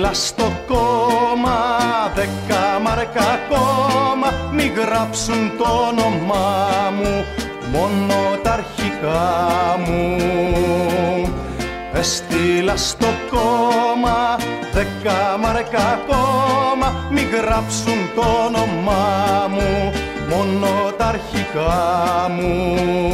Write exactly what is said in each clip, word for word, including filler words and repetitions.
στείλα στο κόμμα δέκα μάρκα ακόμα, μη γράψουν το όνομά μου, μόνο τα αρχικά μου. Έστειλα στο κόμμα δέκα μάρκα ακόμα, μη γράψουν το όνομά μου, μόνο τα αρχικά μου.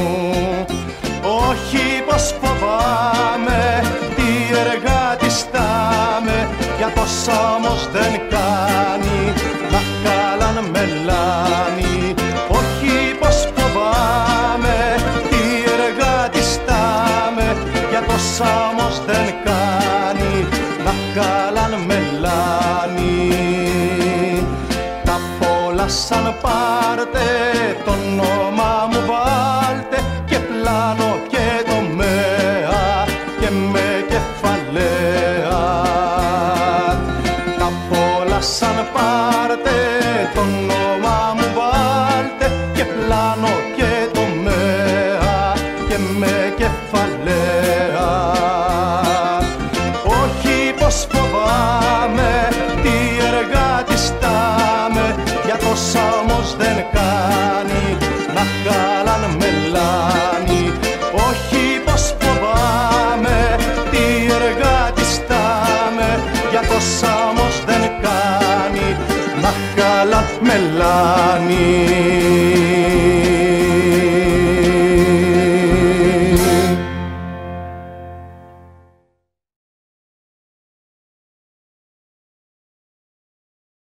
Όχι πως φοβάμαι, τι εργάτης στάμε, για τόσα όμως δεν κάνει, να χάλαν μελάνι. Όχι πως φοβάμαι, τι εργάτης στάμε, για τόσα όμως δεν κάνει, να χάλαν μελάνι. Τα πολλά σαν πάρτε, το όνομα μου βάλτε, και πλάνο και τομέα και με κεφαλαία. Τα πολλά σαν πάρτε, το όνομα μου βάλτε, και πλάνο και τομέα και με κεφαλαία. Όχι πως φοβάμαι, τι εργάτης στάμε, για τόσα όμως δεν κάνει,